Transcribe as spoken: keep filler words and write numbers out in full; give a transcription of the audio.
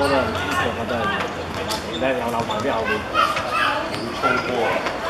多的需求，它在你在摇篮旁边后面， 冲过。